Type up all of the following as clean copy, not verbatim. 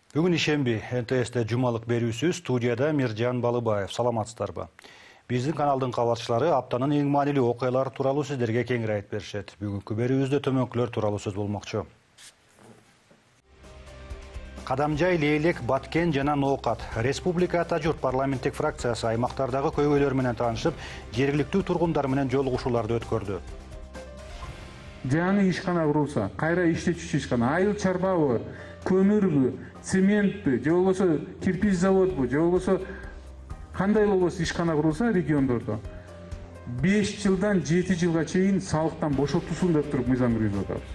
Бүгін ишемби НТС'те жумалык берүүсүз студияда Миржан Балыбаев. Саламатсыздарбы? Биздин каналдын кабарчылары аптанын эң маанилүү окуялары тууралуу сиздерге кеңири айтып беришет. Бүгүнкү берүүбүздө төмөнкүлөр тууралуу сөз болмокчу. Кадамжай, Лейлек, Баткен жана Ноокат. Республика Ата журт парламенттик фракциясы аймактардагы көйгөйлөр менен таанышып, жергиликтүү тургундар менен жолугушууларды өткөрдү. Жаңы ишкана курулса, кайра иштечүчү ишкана, айыл чарбабы, көмүрбү, цементпи, же болбосо кирпич заводбу, же болбосо кандай болбосо ишкана курулса региондордо 5 жылдан 7 жылга чейин салыктан бошотулсун деп туруп мыйзам киргизип атабыз.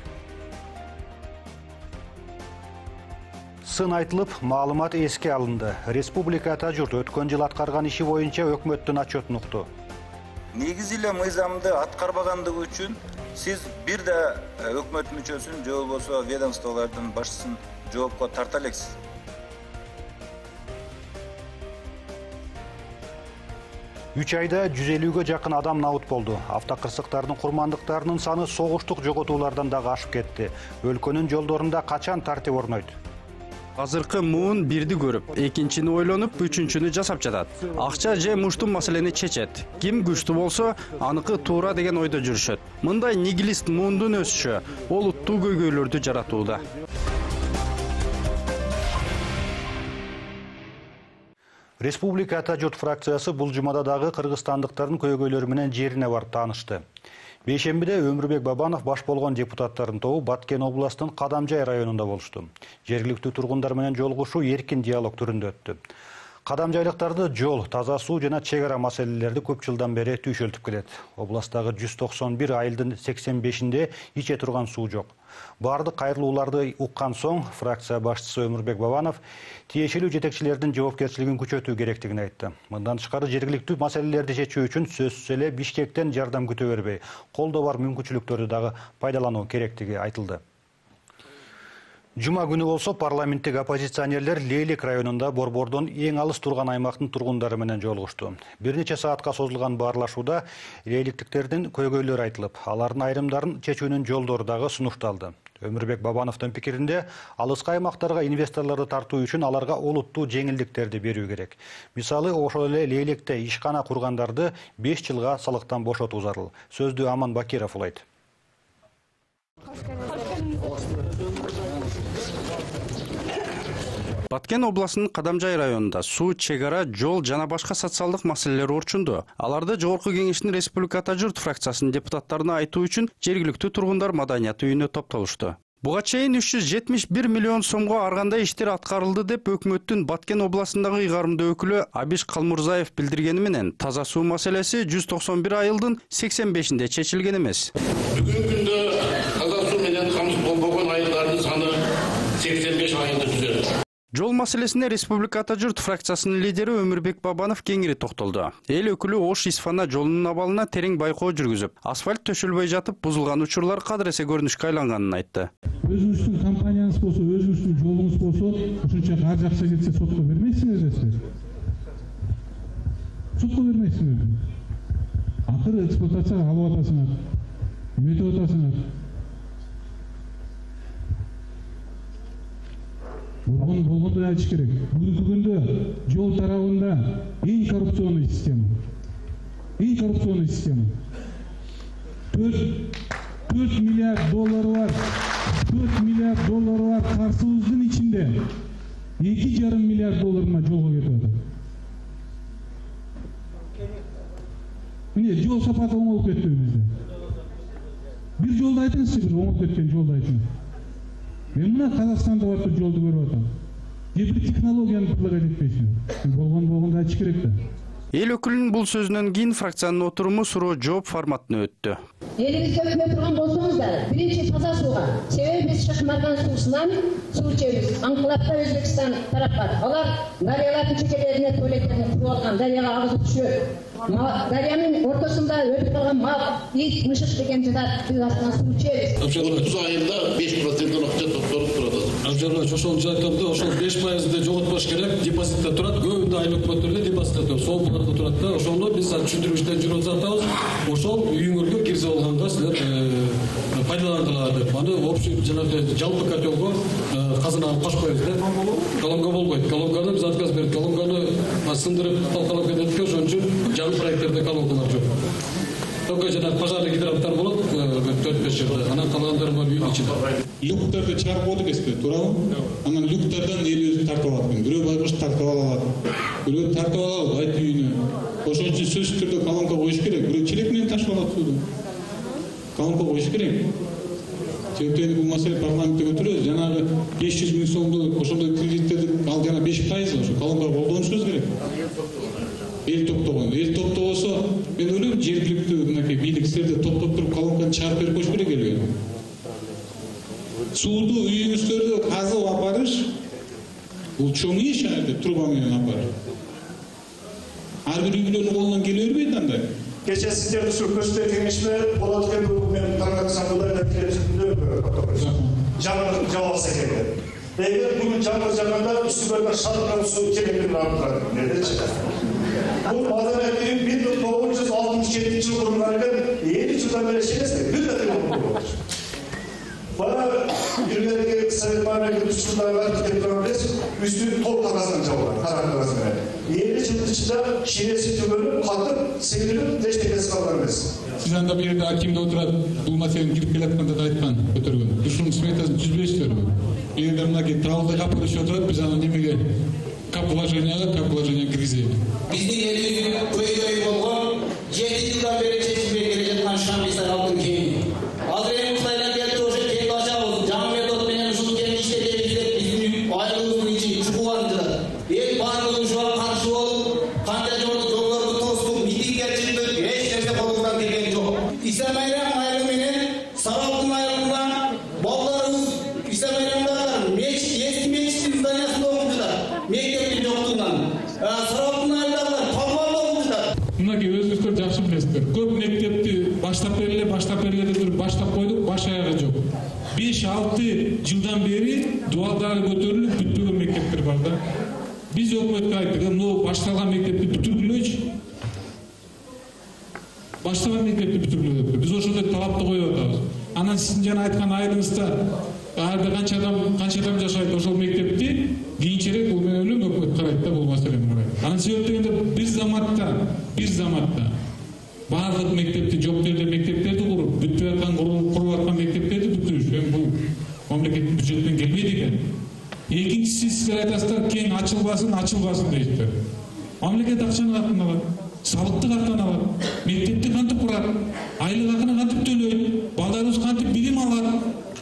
Сын айтылып, маалымат эске алынды. Республика Ата журт өткөн жыл аткарган иши боюнча өкмөттүн отчетун укту. Негизи эле мыйзамды аткарбагандыгы үчүн сиз бир да өкмөт мүчөсүн же болбосо ведомстволордун башчысын жоопко тарта элексиз. Үч айда 150-ге жакын адам набыт болду. Автокырсыктардын курмандыктарынын саны согуштук жоготуулардан дагы ашып кетти. Өлкөнүн жолдорунда качан тартип орнойт? Азыркы муун бирди көрүп, экинчини ойлонуп, үчүнчүнү жасап жатат. Акча же мушту маселени чечет. Ким күчтүү болсо, аныкы туура деген ойдо жүрүшөт. Мындай нигилист муундун өсүшү олуттуу көйгөйлөрдү жаратууда. Республика Ата журт фракциясы бул жумада дагы кыргызстандыктардын көйгөйлөрү менен жерине барып таанышты. Бейшембиде Өмүрбек Бабанов баш болгон депутаттардын тобу Баткен областынын Кадамжай районунда болушту. Жергиликтүү тургундар менен жолугушуу эркин диалог түрүндө өттү. Кадамжайлыктарды жол, таза суу жана чек ара маселелерди көп жылдан бери түйшөлтүп келет. Областагы 191 айылдын 85-inde иче турган суу жок. Бардык кайрылууларды уккан соң фракция башчысы Өмүрбек Бабанов тиешелүү жетекчилердин жоопкерчилигин күчөтүү керектигин айтты. Мындан тышкары жергиликтүү маселелерди чечүү үчүн сөзсүз эле Бишкектен жардам күтө бербей, колдо бар мүмкүнчүлүктөрдү дагы пайдалануу керектиги айтылды. Жума күнү болсо парламенттик оппозиционерлер Лейлек районунда Борбордон эң алыс турган аймактын тургундары менен жолугушту. Бир нече саатка созулган баарлашууда лейликтиктердин көйгөйлөрү айтылып, алардын айрымдарын чечүүнүн жолдору дагы сунушталды. Өмүрбек Бабановдун пикиринде, алыскы аймактарга инвесторлорду тартуу үчүн аларга олуттуу жеңилдиктерди берүү керек. Мисалы, ошол эле Лейлекте ишкана кургандарды 5 жылга салыктан бошотуу зарыл. Сөздү Аман Бакиров улайт. Баткен областынын Кадамжай районунда суу, чек ара, жол жана башка социалдык маселелер орчунду. Аларды Жогорку Кеңештин Республика Ата журт фракциясынын депутаттарына айтуу үчүн жергиликтүү тургундар маданияты үйүнө топтолушту. Буга чейин 371 миллион сомго аргандай иштер аткарылды деп өкмөттүн Баткен областындагы ыйгарымдуу өкүлү Абиш Калмурзаев билдиргени менен, таза суу маселеси 191 айылдын 85-inde чечилген эмес. Бүгүнкү күндө таза суу менен камсыз болбогон айылдардын саны 85 айылды түзөт. Жол маселесине Республика Ата журт фракциясынын лидери Өмүрбек Бабанов кеңири токтолду. Эл өкүлү Ош-Исфана жолунун абалына терең байкоо жүргүзүп, асфальт төшөлбөй жатып, бузулган учурлар кадыресе көрүнүшкө айланганын айтты. Өзүңүздүн компанияңыз болсо, өзүңүздүн жолуңуз болсо, ушунча кар жакса кетсе сотко бермейсиңер силер. Сотко бермейсиңер. Акыры эксплуатацияга алып атасыңар. Эметип атасыңар. Болгондой айтыш керек. Бүгүнкү күндө жол тарабында эң коррупционный система. 4 миллиард доллары бар. 4 миллиард доллары бар карсыбыздын ичинде 2,5 миллиард долларына жолго кетип атат. Міне, жол сапаты оңолуп кетти бизде. Бир жолду айтыңызчы, бир оңолуп кеткен жолду айтыңыз. Мен мына Казакстанда барып жолду көрүп атам. Бир технологияны предлагать этпейсиңер. Болгондо айтыш керек да. Эл өкүлүнүн бул сөзүнөн кийин фракциянын отуруму суроо жооп форматына өттү. Элибизде өкмөт турган болсоңуздар, биринчи таза сууга, себеби биз Шахмарган суусунан суу ичебиз. Аңкылапта Өзбекстан тарап бар. Алар дарыялардын чекелерине туалеттерин куруп алган, дарыяга агызып түшөт. Дарыянын ортосунда өлүп калган мал, ит, мышык деген жатат, биз астынан суу ичебиз. Ошол 30 айында 5% акча топтолуп турат. Абжарлович, ошол жайттан да ошол 5% жоготпош керек, депозитте турат, көбүндө айыл өкмөттөрдө депозитте турат, соолукларда турат да, ошондо биз түшүндүрүштөн жүрүп жатабыз. Ошол үйүңөргө кирсе болгондо силер пайдаландырылат деп. Аны общий жанагы жалпы котелго казынага кошуп коебуз да. Колонка болбойт. Колонканы биз отказ бердик. Колонканы сындырып талкалап кетет экен, ошон үчүн жаңы проекттерде колонкалар жок. Только жанагы пожарный гидранттар болот 4-5 жерде. Анан калгандары бар үйдүн ичинде. Люктарды чарып отур эсте, туурабы? Анан люктардан эл өзү тартып алат экен. Бирөө байкуш тартып алат. Бирөө тартып алат айт үйүнө. Ошон үчүн сөзсүз түрдө колонка коюш керек. Бирөө челек менен ташып алат сууну. Колонка коюш керек. Себептен бул маселе парламентте көтөрөбүз. Жанагы 500 миң сомдук ошондой кредиттерди ал жана 5% ошо колонка колдонушубуз керек. Эл топтогон. Эл топтобосо мен ойлойм жергиликтүү мынакей бийликчилерди топтоп туруп колонканы чарып берип коюш керек элге. Сууду үйүңүздөрдө казып апарыш бул чоң иш айды труба менен апарып. Ар бир үйлөрдүн колунан келе бербейт андай. Кече сиздерди сүркөстөр кеңешме болот экен, бул мен Таргаксандыда келип жаңы жабылса керек. Эгер бүгүн жаңы жаганда үстүбөргө шалкан суу келип алып недечи. Бул маданият үйү 1967 жылы курулган экен, 50 жылдан бери шелесте бир да болот. Бана илгерки Совет мамлекети учурдагы кеткен үстү тол кагаздан жабылган, кара кагаз менен. 50 жыл ичинде шелеси түгөлүп, катып, сыйдырып, эчтекеси калган эмес. Сиз анда бир жерде акимде отурат, бул маселени кирип келатканда да айткан, көтөргөн. Ушунун сметасын түзбөйсүзбү? Эгер мынакей трабылда капырышып отурат, биз аны немеге кап вложение киргизели. Биздин элибиздин көйгөйү болгон 7 жылдан бери чечилбей келе жаткан шамбисаралдын кени. Азыр эми Кытайдан келди, ошо кенди ачабыз. Жаңы метод менен ушул кенди иштетебиз деп биздин айылыбыздын ичи чукуландырат. Эл баардыгы ушуга каршы болуп, канча жолдорду тостук, митингге чыктык, эч нерсе колунан келген жок. Ислам Айрам айылы менен Саралдын айылында балдарыбыз Ислам Айрамдар мечит, эски мечиттин зданиясында окуп жатат. Мектептин жоктугунан. Саралдын айылдагылар подвалда окуп жатат. Мынакей өзүңүздөр жакшы билесиздер. Көп мектепти баштап бериле деп туруп баштап койдук, баш аягы жок. 5-6 жылдан бери дуалдары көтөрүлүп бүтпөгөн мектептер бар да. Биз өкмөткө айттык, мына башталган мектепти бүтүргүлөчү. Башталган мектепти бүтүргүлө деп. Биз ошондой талапты коюп атабыз. Анан сиздин жана айткан айылыңызда ар канча адам жашайт ошол мектепти кийинчерээк бул мен ойлойм өкмөт карайт да бул маселени карайт. Анан себеп дегенде бир заматта баардык мектепти жок жерде мектептерди куруп, бүтпөй аткан куруп аткан мектептерди бүтүрүш. Эми бул мамлекеттин бюджетинен келбейт экен. Экинчиси сиздер айтасыздар, кең ачылбасын дейсиздер. Мамлекет акчаны кантип алат? Салыкты кантип алат? Мектепти кантип курат? Айлык акыны кантип төлөйт? Балдарыбыз кантип билим алат?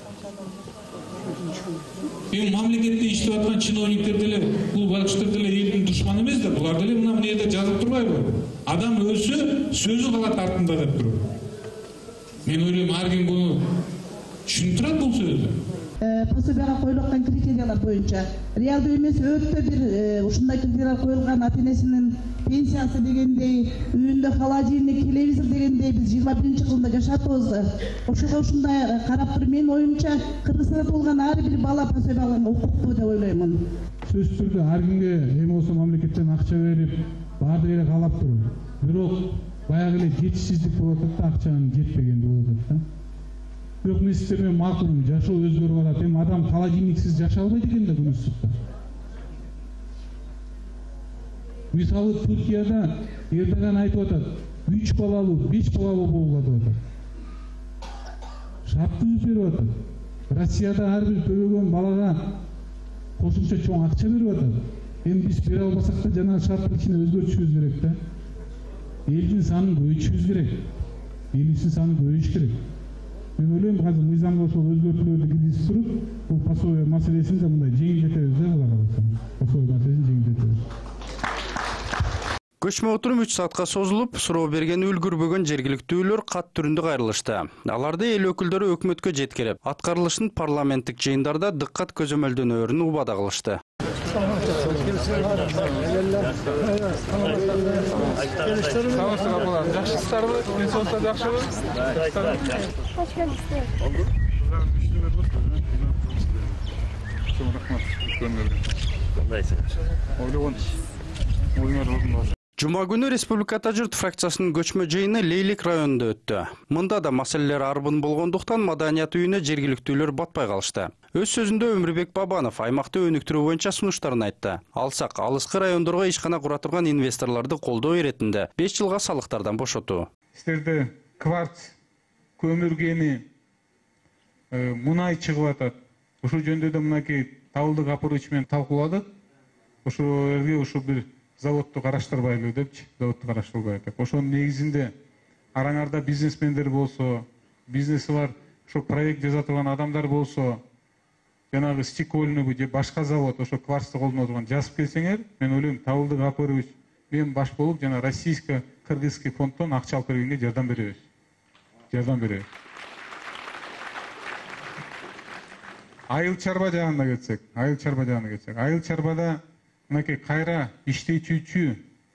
Эми мамлекетте иштеп аткан чиновниктер деле, бул байкуштар деле элдин душманы эмес да, булар деле мына жерде жазып турбайбы? Адам өлсө, сөзү калат артында деп туруп. Мен ойлойм, ар ким буну түшүнүп турат бул сөздү. Пособияга коюлган критериялар боюнча реалдуу эмес өтө бир ушундай критериялар коюлган, ата-энесинин пенсиясы дегендей, үйүндө холодильник, телевизор дегендей биз 21-жылда жашатабыз. Ошого ушундай карап туруп менин оюмча Кыргызстанда болгон ар бир бала пособия алганга укуктуу деп ойлоймун. Сөзсүз түрдө ар кимге эми болсо мамлекеттен акча берип, баардык эле каалап туруп. Бирок баягы эле жетишсиздик болуп атат да, акчанын жетпегенди болуп атат да. Бирок мен сиздермен макулмун, жашоо өзгөрүп атат. Эми адам холодильниксиз жашай албайт экен да күнү ысыкта. Мисалы Түркияда Эрдоган айтып атат, 3 балалуу, 5 балалуу болула деп атат. Шарт берип атат. Россияда ар бир төлөгөн балага кошумча чоң акча берип атат. Эми биз бере албасак да жанагы шарттын ичине өзгөртүшүбүз керек да. Элдин санын көбөйтүшүбүз керек. Элдин санын көбөйүш керек. Мен ойлойм, азыр мыйзамга ошол өзгөртүүлөрдү киргизип туруп, бул пособия маселесин да мындай жеңилдетебиз да, буга карасам. Пособия маселесин жеңилдетебиз. Көчмө отурум 3 саатка созулуп, суроо берген үлгүрбөгөн жергиликтүүлөр кат түрүндө кайрылышты. Аларды эл өкүлдөрү өкмөткө жеткирип, аткарылышын парламенттик жыйындарда дыккат көзөмөлдөнөөрүн убада кылышты. Чоң рахмат. Ойлогон оюңар орун бар. Жума күнү Республика Ата журт фракциясынын көчмө жыйыны Лейлик районунда өттү. Мында да маселелер арбын болгондуктан маданият үйүнө жергиликтүүлөр батпай калышты. Өз сөзүндө Өмүрбек Бабанов аймакты өнүктүрүү боюнча сунуштарын айтты. Алсак, алыскы райондорго ишкана кура турган инвесторлорду колдоо иретинде 5 жылга салыктардан бошотуу. Силерде кварц, көмүр кени, мунай чыгып атат. Ошол жөнүндө да мынакей Табылдык Апарович менен талкууладык. Ошол бир заводду караштырбайлы депчи, заводду караштырбайлы деп. Ошонун негизинде араңарда бизнесмендер болсо, бизнеси бар, ошо проект жаза турган адамдар болсо, жанагы стекольный же башка завод ошо кварцты колдоно турган жазып келсеңер, мен ойлойм Табылдык Апарович мен баш болуп жана российско-кыргызский фонддон акча алып бергенге жардам беребиз. Жардам беребиз. Айыл чарба жагына кетсек, айыл чарбада мынакей кайра иштечүүчү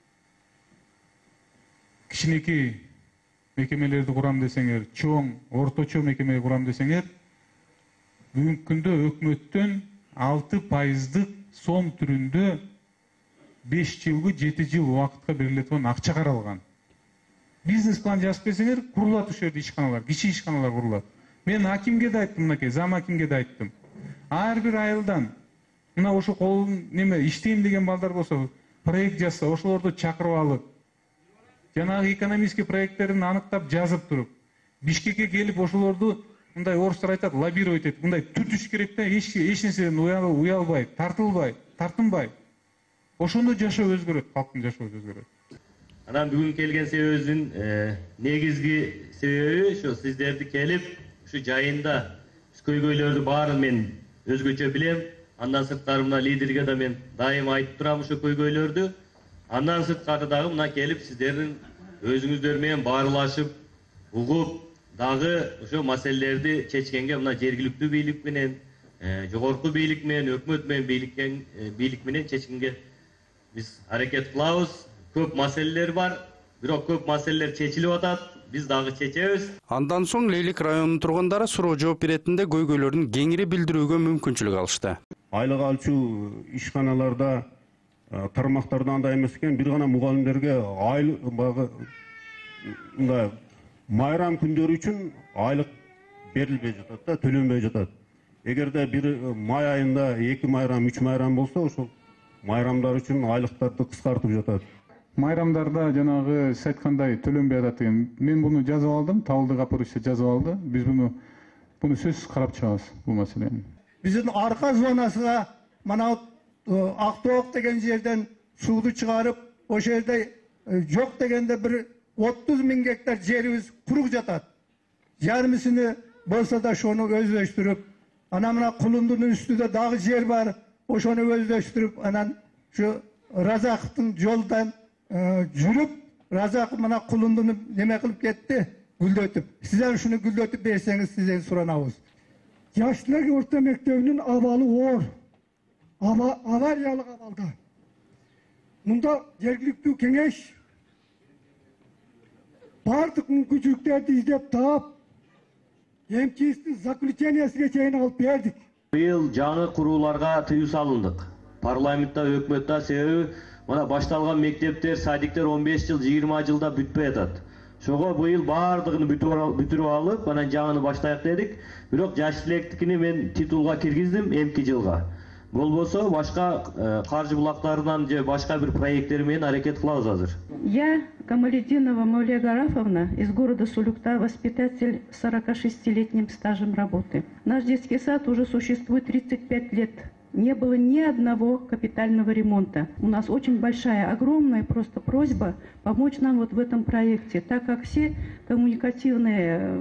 кичинекей мекемелерди курам десеңер, чоң, орточо мекеме курам десеңер, бүгүнкү күндө өкмөттөн 6% сом түрүндө 5 жылгы 7 жыл убакытка берилеткен акча каралган. Бизнес план жазып берсеңер, курулат ошол жерде ишканалар, кичи ишканалар курулат. Мен акимге да айттым, мынакей зам акимге да айттым. Ар бир айылдан мына ошо колун неме иштейм деген балдар болсо, проект жазса, ошолорду чакырып алып, жанагы экономический проекттерин аныктап жазып туруп, Бишкекке келип ошолорду мындай орустар айтат, лоббировать этип, мындай түтүш керек да, эч нерседен уялбай, тартынбай. Ошондо жашоо өзгөрөт, калктын жашоосу өзгөрөт. Анан бүгүн келген себебибиздин негизги себеби ошо сиздерди келип, ушу жайында көйгөйлөрдү баарын мен өзгөчө билем. Андан сырткары мына лидерге да мен дайым айтып турам ошо көйгөйлөрдү. Андан сырткары дагы мына келип сиздердин өзүңүздөр менен баарлашып, угуп, дагы ошо маселелерди чечкенге мына жергиликтүү бийлик менен, жогорку бийлик менен, өкмөт менен бийлик менен чечкенге биз аракет кылабыз. Көп маселелер бар, бирок көп маселелер чечилип атат. Биз дагы чечебиз. Андан соң Лейлик районунун тургундары суроо жооп беретинде көйгөйлөрүн кеңири билдирүүгө мүмкүнчүлүк алышты. Айлык алчу ишканаларда тармактарда андай эмес экен, бир гана мугалимдерге мындай майрам күндөрү үчүн айлык берилбей жатат да, төлөнбөй жатат. Эгерде бир май айында 2 майрам, 3 майрам болсо, ошол майрамдар үчүн айлыктарды кыскартып жатат. Майрамдарда жанагы сиз айткандай төлөнбөй атат деген. Мен буну жазып алдым, Табылдык Апарович жазып алды. Биз буну сөзсүз карап чыгабыз бул маселени. Биздин арка зонасына мына Актоок деген жерден сууду чыгарып, ошол жерде жок дегенде бир 30 000 гектар жерибиз курук жатат. Жарымысыны болсо да ошону өздөштүрүп, анан мына Кулундун үстүндө дагы жер бар, ошону өздөштүрүп, анан ушу Разаковдун жолдон жүрүп, Разаков мына Кулундуну неме кылып кетти, гүлдөтүп. Сиздер ушуну гүлдөтүп берсеңиз сизден суранабыз. Жаштар орто мектебинин абалы оор. Авариялык абалда. Мында жергиликтүү кеңеш бардык мүмкүнчүлүктөрдү издеп таап, МЧСтин заключениясына чейин алып бердик. Быйыл жаңы курууларга тыюу салындык. Парламентте, өкмөттө себеби мына башталган мектептер, садиктер 15 жыл, 20 жылда бүтпөй атат. Ошого быйыл бардыгын бүтүрүп алып, анан жаңыны баштайык дедик. Бирок жаш тилектикини мен титулга киргиздим эмки жылга. Болбосо башка каржы булактарынан же башка бир проекттер менен аракет кылабыз азыр. Я, Камалетдинова Маулия Гарафовна, из города Сулюкта, воспитатель с 46-летним стажем работы. Наш детский сад уже существует 35 лет. Не было ни одного капитального ремонта. У нас очень большая, огромная просто просьба помочь нам вот в этом проекте, так как все коммуникативные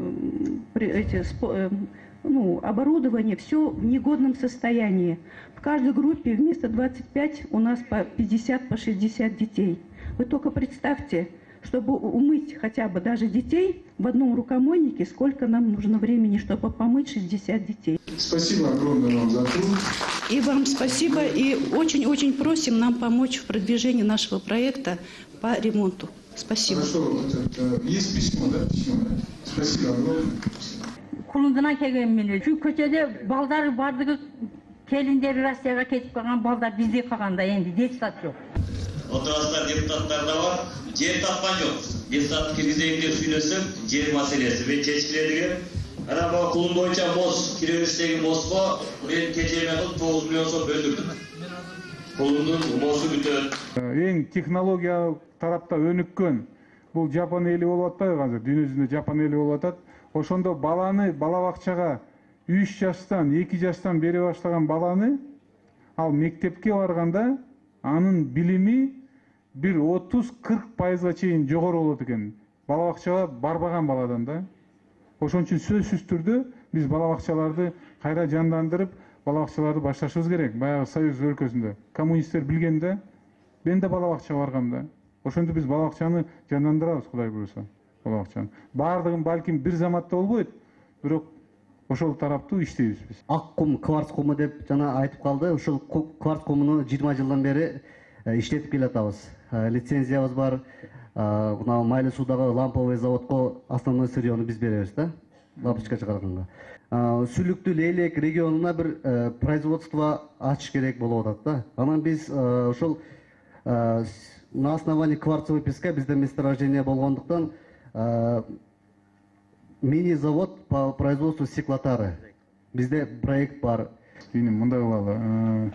оборудование, все в негодном состоянии. В каждой группе вместо 25 у нас по 50, по 60 детей. Вы только представьте, чтобы умыть хотя бы даже детей в одном рукомойнике, сколько нам нужно времени, чтобы помыть 60 детей. Спасибо огромное вам за труд. И вам спасибо, и очень-очень просим нам помочь в продвижении нашего проекта по ремонту. Спасибо. Хорошо, есть письмо, да? Письмо. Спасибо огромное. Кулундана келген менен. Şu köçede балдар бардыгы келиндери Россияга кетип калган, балдар бизде калганда энди депутат жок. Отырасыздар, депутаттар да бар. Жер тапкан жок. Депутат киргизейин деп сүйлөсөм, жер маселеси мен чечиле деген. Ана бу кулун боюнча моз, киребиштеги мозго мен кечеме кылып 9 миллион сом бөлдүрдүм. Кулундун мозу бүтөт. Эң технология тарапта өнүккөн бул Жапон эли болуп атпайбы азыр? Дүйнө жүзүндө Жапон эли болуп атат. Ошондо баланы бала бакчага 3 жаштан, 2 жаштан бере баштаган баланы ал мектепке барганда анын билими bir 30-40%га чейин жогору болот экен. Бала бакчага барбаган баладан да. Ошон үчүн сөзсүз түрдө биз бала бакчаларды кайра жандандырып, бала бакчаларды башташыбыз керек. Баягы Союз өлкөсүндө коммунисттер билген да, мен да бала бакчага баргам да. Ошондо биз бала бакчаны жандандырабыз, Кудай буюрса. Бала бакчаны. Бардыгын балким бир заматта болбойт, бирок ошол тараптуу иштейбиз биз. Ак кум, кварц куму деп жана айтып калды. Ошол кварц кумуну 20 жылдан бери иштетип келатабыз. Лицензиябыз бар. Мына Майлы суудагы ламповый заводко основной сырьёну биз беребиз да. Лампочка чыгарганга. Сүлүктүү Лейлек регионуна бир производство ачыш керек болуп атат да. Анан биз ошол на основании кварцевый песка bizde месторождение болгондуктан мини-завод по производству стеклотары. Bizde проект бар. Мындай кылалы.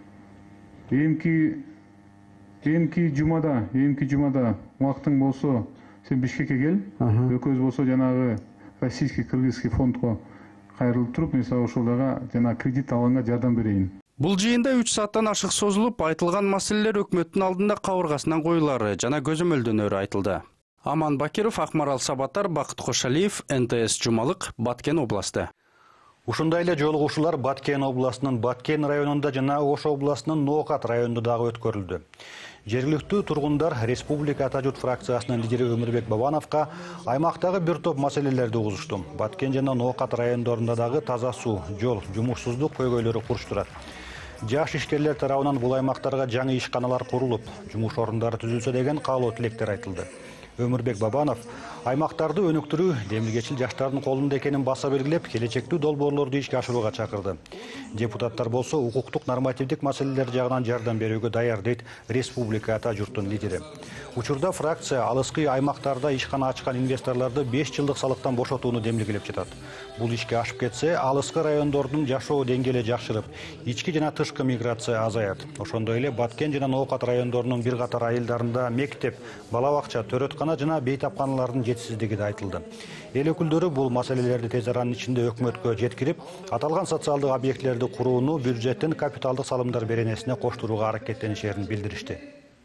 Эмки жумада убактың болсо, сен Бишкекке кел. Экөөбүз болсо жанагы российский кыргызский фондко кайрылып туруп, мен сага ошоларга жана кредит алганга жардам берейин. Бул жыйында 3 сааттан ашык созулуп, айтылган маселелер өкмөттүн алдында кабыргасынан коюлары жана көзөмөлдөнөрү айтылды. Аман Бакиров, Акмарал Сабатар, Бакыт Кошалиев, НТС Жумалык, Баткен областы. Ушундай эле жолугушуулар Баткен областынын Баткен районунда жана Ош областынын Ноокат районунда дагы өткөрүлдү. Жергиликтүү тургундар Республика Ата журт фракциясынын лидери Өмүрбек Бабановго аймактагы бир топ маселелерди угузушту. Баткен жана Ноокат райондорунда дагы таза суу, жол, жумушсуздук көйгөйлөрү куруштурат. Жаш ишкерлер тарабынан бул аймактарга жаңы ишканалар курулуп, жумуш орундары түзүлсө деген каалоо тилектер айтылды. Өмүрбек Бабанов аймактарды өнүктүрүү демилгечил жаштардын колунда экенин баса белгилеп, келечектүү долбоорлорду ишке ашырууга чакырды. Депутаттар болсо укуктук нормативдик маселелер жагынан жардам берүүгө даяр дейт Республика Ата журттун лидери. Учурда фракция алыскы аймактарда ишкана ачкан инвесторлорду 5 жылдык салыктан бошотууну демилгелеп жатат. Бул ишке ашып кетсе, алыскы райондордун жашоо деңгээли жакшырып, ички жана тышкы миграция азаят. Ошондой эле Баткен жана Ноокат райондорунун бир катар айылдарында мектеп, бала бакча, төрөткана жана бейтапканалардын жетишсиздиги да айтылды. Эл өкүлдөрү бул маселелерди тез аранын ичинде өкмөткө жеткирип, аталган социалдык объектилерди курууну бюджеттин капиталдык салымдар беренесине коштурууга аракеттенишерин билдиришти.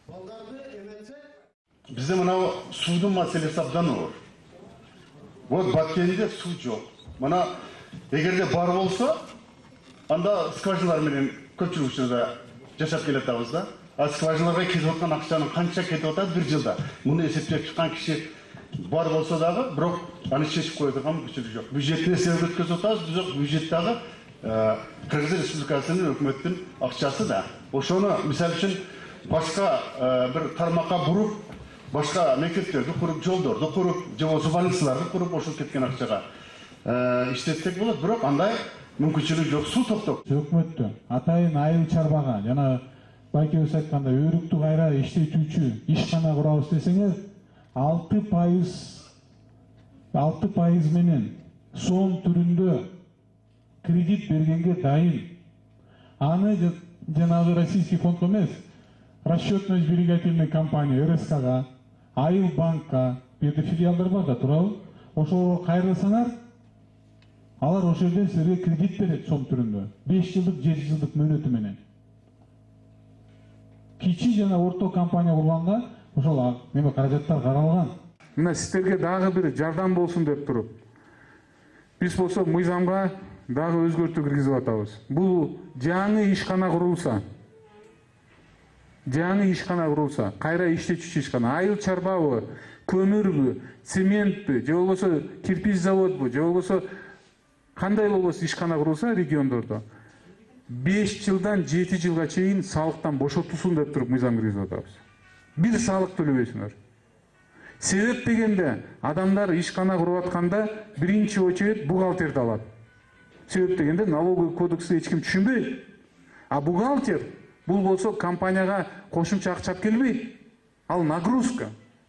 Bizde mana suudun maselesi abdan olur. Bu Batkенде su yok. Mana egerde bar olsa, anda skvajnalar менен көпчүлүк учурда жашап келатабыз да. Скважиналарга кетип аткан акчанын канча кетип атат бир жылда. Муну эсептеп чыккан киши бар болсо дагы, бирок аны чечип кое турган күчүлүк жок. Бюджеттен эсеп өткөзүп атабыз, бирок бюджет дагы Кыргыз Республикасынын өкмөттүн акчасы да. Ошону мисалы үчүн башка бир тармакка буруп, башка мектептерди куруп, жолдорду куруп, же болбосо больницаларды куруп, ошол кеткен акчага иштетсек болот, бирок андай мүмкүнчүлүк жок. Суу токтоп. Өкмөттү атайын айыл чарбага жана Байкебиз айтканда өрүктү кайра иштетүүчү ишкана курабыз десеңер, 6% менен сом түрүндө кредит бергенге дайын. Аны жанагы российский фонд эмес, расчетно-сберегательный компания РСКга, Айыл банкка, бирде филиалдар бар да турабы. Ошого кайрылсаңар, алар ошол жерден силерге кредит берет сом түрүндө. 5 жылдык, 7 жылдык мөөнөтү менен. Кичи жана орто компания курганга ошол неме каражаттар каралган. Мына сиздерге дагы бир жардам болсун деп туруп, биз болсо мыйзамга дагы өзгөртүү киргизип атабыз. Бул жаңы ишкана курулса, кайра иштечүчү ишкана, айыл чарбабы, көмүрбү, цементпи, же болбосо кирпич заводбу, же болбосо кандай болбосо ишкана курулса региондордо 5 жылдан 7 жылга чейин салыктан бошотулсун деп туруп мыйзам киргизип атабыз. Бир салык төлөбөйсүңөр. Себеп дегенде адамдар ишкана куруп атканда биринчи очередь бухгалтерди алат. Себеп дегенде налоговый кодексти эч ким түшүнбөйт. А бухгалтер бул болсо компанияга кошумча акча алып келбейт. Ал нагрузка.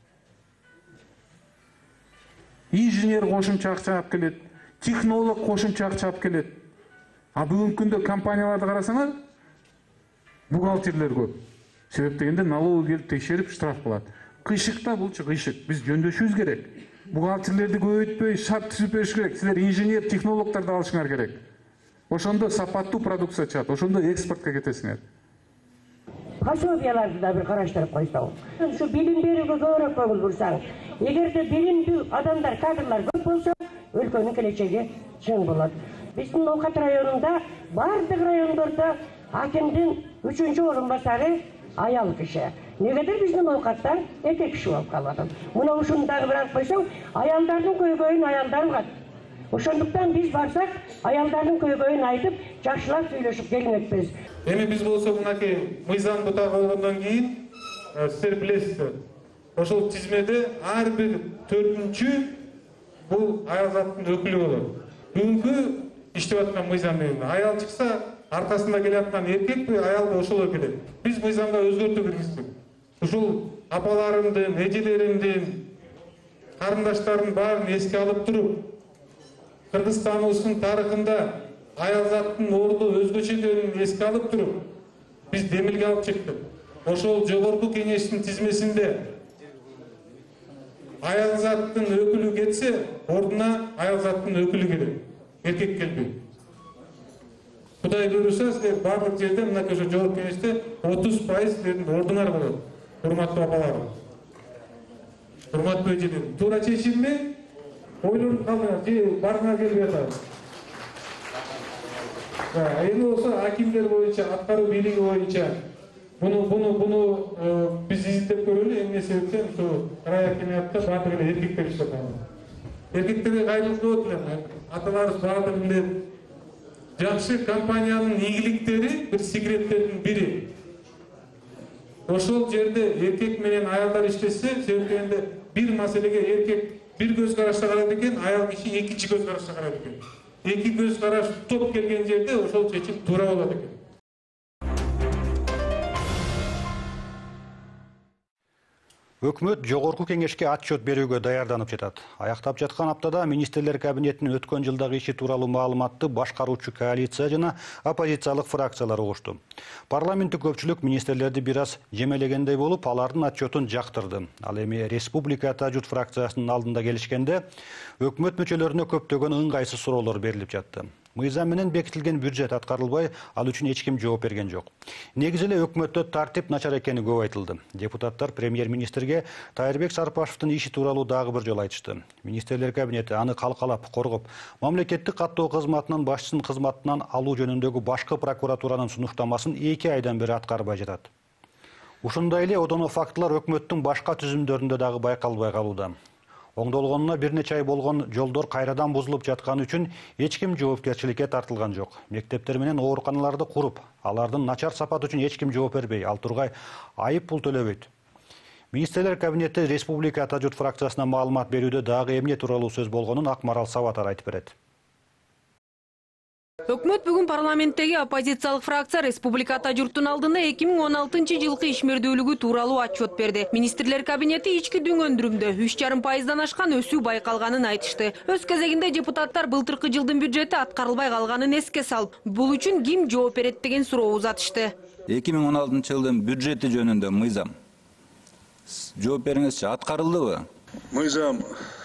Инженер кошумча акча алып келет, технолог кошумча акча алып келет. А бүгүнкү күндө компанияларды карасаңар, бухгалтерлер көп. Себеп дегенде налог келип текшерип штраф кылат. Кыйшыкта булчу кыйшык. Биз жөндөшүбүз керек. Бухгалтерлерди көбөйтпөй шарт түзүп бериш керек. Силер инженер, технологдорду алышыңар керек. Ошондо сапаттуу продукция чыгат, ошондо экспортко кетесиңер. Пособияларды да бир караштырып койсоң. Ушу билим берүүгө көбүрөөк көңүл бурсаң, эгерде билимдүү адамдар, кадрлар көп болсо, өлкөнүн келечеги чың болот. Биздин Ноокат районунда бардык райондордо акимдин 3-чү орун басары аял киши. Негедир биздин Ноокатта эркек киши болуп калган. Мына ушуну дагы бир алып койсоң, аялдардын көйгөйүн аялдар угат. Ошондуктан биз барсак, аялдардын көйгөйүн айтып, жакшылап сүйлөшүп келмекпиз. Эми биз болсо мынакей мыйзам бутак болгондон кийин силер билесиздер. Ошол тизмеде ар бир 4-чү бул аял заттын өкүлү болот. Бүгүнкү иштеп аткан мыйзам менен аял чыкса, аркасында келаткан эркекпи, аялбы ошолор келет. Биз мыйзамга өзгөртүү киргиздик. Ушул апаларымдын, эжелеримдин, карындаштардын баарын эске алып туруп, Кыргызстаныбыздын тарыхында аял заттын орду өзгөчө экенин эске алып туруп, биз демилге алып чыктык. Ошол жогорку кеңештин тизмесинде аял заттын өкүлү кетсе, ордуна аял заттын өкүлү келет. Эркек келбейт. Кудай буйруса, силер бардык жерде мынакей ошо жогорку кеңеште 30% силердин ордуңар болот. Урматтуу апаларым. Урматтуу эжелерим. Туура чечимби? Ойлонуп калдыңар, же барыңар келбей атат. Эми болсо акимдер боюнча, аткаруу бийлиги боюнча буну биз изилдеп көрөлү. Эмне себептен ушу райакимиятта баардык эле эркектер иштеп калган. Эркектерге кайрылып элем. Аталарыбыз баардыгы билет. Жакшы компаниянын ийгиликтери бир секреттердин бири. Ошол жерде эркек менен аялдар иштесе, себеп дегенде бир маселеге эркек bir göz karашта карайт экен, аял киши экинчи göz карашта карайт экен. Эки göz караш топ келген жерде ошол чечим туура болот экен. Өкмөт жогорку кеңешке отчет берүүгө даярданып жатат. Аяктап жаткан аптада министрлер кабинетинин өткөн жылдагы иши тууралуу маалыматты башкаруучу коалиция жана оппозициялык фракциялар угушту. Парламенттик көпчүлүк министрлерди бир аз жемелегендей болуп, алардын отчетун жактырды. Ал эми Республика Ата-Журт фракциясынын алдында келишкенде, өкмөт мүчөлөрүнө көптөгөн ыңгайсыз суроолор берилип жатты. Мыйзам менен бекитилген бюджет аткарылбай, ал үчүн эч ким жооп берген жок. Негизи эле өкмөттө тартип начар экени көп айтылды. Депутаттар премьер-министрге Тайырбек Сарыпашевдин иши тууралуу дагы бир жолу айтышты. Министрлер кабинети аны калкалап, коргоп, мамлекеттик каттоо кызматынын башчысынын кызматынан алуу жөнүндөгү башкы прокуратуранын сунуштамасын 2 айдан бери аткарбай жатат. Ушундай эле одоно фактылар өкмөттүн башка түзүмдөрүндө дагы байкалбай калууда. Оңдолгонуна бир нече ай болгон жолдор кайрадан бузулуп жатканы үчүн эч ким жоопкерчиликке тартылган жок. Мектептер менен ооруканаларды куруп, алардын начар сапаты үчүн эч ким жооп бербей, ал тургай айып пул төлөбөйт. Министрлер кабинети Республика Ата-Журт фракциясына маалымат берүүдө дагы эмне тууралуу сөз болгонун Акмарал Сабатар айтып берет. Өкмөт бүгүн парламенттеги оппозициялык фракция Республика Ата-Журттун алдында 2016 жылкы ишмердүүлүгү тууралуу отчет берди. Министрлер кабинети ички дүңөндүрүмдө 3,5% ашкан өсүү байкалганын айтышты. Өз кезегинде депутаттар былтыркы жылдын бюджети аткарылбай калганын эске салып, бул үчүн ким жооп берет деген суроо узатышты. 2016 жылдын бюджети жөнүндө мыйзам жооп бериңизчи, аткарылдыбы? Мыйзам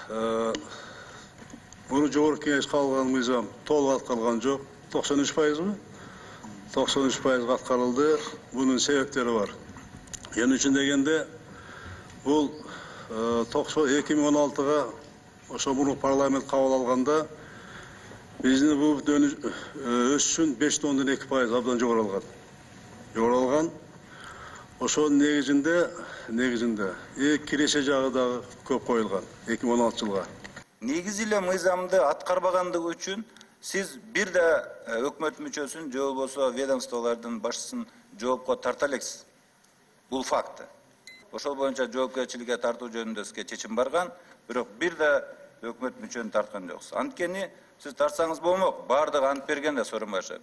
Bunu Cumhurbaşkanı Kengesi kalgan mıyzam толук аткарылган жок. 93% mi? 93% аткарылды. Bunun sebepleri var. Yani için degende bu 2016'ga oşo bunu parlament kabul alganda bizni bu өсүшүн 5,2% abdan jogorulgan. Jogorulgan. Oşo negizinde kirеше жагы дагы көп коюлган 2016 жылга. Негизи эле мыйзамды аткарбагандыгы үчүн сиз бир да өкмөт мүчөсүн же болбосо ведомстволордун башчысын жоопко тарта элексиз. Бул факт. Ошол боюнча жоопкерчиликке тартуу жөнүндө сизге чечим барган, бирок бир да өкмөт мүчөнү тарткан жоксуз. Анткени сиз тартсаңыз болмок, баардыгы ант берген да Сооронбай Жээнбекович.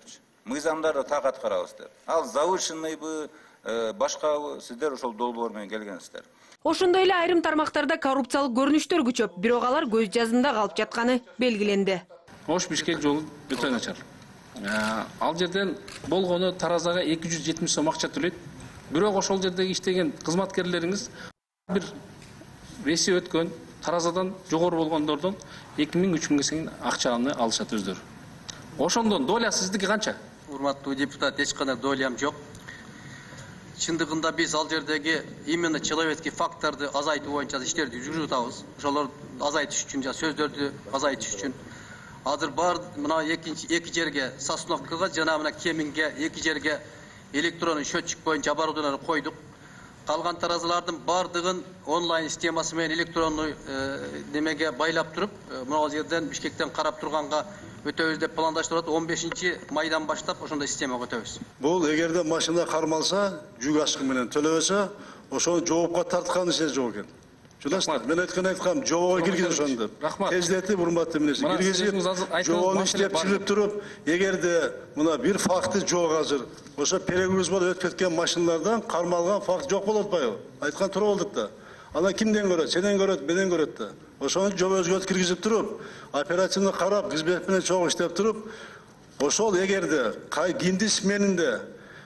мыйзамдарды так аткарабыздар. Ал завышенныйбы, башкабы сиздер ошол долбоор менен келгенсиздер. Ошондой эле айрым тармактарда коррупциялык көрүнүштөр күчөп, бирок алар көз жазында калып жатканы белгиленди. Ош Бишкек жолу өтө начар. Ал жерден болгону Таразага 270 сом акча төлөйт. Бирок ошол жердеги иштеген кызматкерлериңиз бир реси өткөн Таразадан жогору болгондордон 2000-3000 чейин акчаны алышат өздөрү. Ошондон доля сиздики канча? Урматтуу депутат, эч кандай долям жок. Чындыгында биз ал жердеги именно человеческий факторду азайтуу боюнча иштерди жүргүзүп атабыз. Ошолор азайтыш үчүн, сөздөрдү азайтыш үчүн. Азыр бар мына эки жерге Сосновкага жана мына Кеминге эки жерге электрондук счетчик боюнча оборудование койдук. Калган таразылардын бардыгын онлайн системасы менен электрондук немеге байлап туруп, мына жерден Бишкектен карап турганга өтөбүз деп пландаштырып атат. 15-майдан баштап ошондой системага өтөбүз. Бул эгерде машина кармалса, жүк ашкы менен төлөбөсө, ошону жоопко тарткан иши жок экен. Жолдоштор, мен айткам, жоого киргиз ошондо. Тездетип, урматтуу эмнеси, киргизип, жоогону иштеп чыгып туруп, эгерде мына бир факты жок азыр, ошо перегруз болуп өтүп кеткен машиналардан кармалган факт жок болот атпайбы? Айткан туура болдук да. Ана кимден көрөт? Сенен көрөт, менен көрөт да. Ошону жобозгө киргизип туруп, оперативно карап, кызмет менен чогуу иштеп туруп, ошол эгерде киндис менинде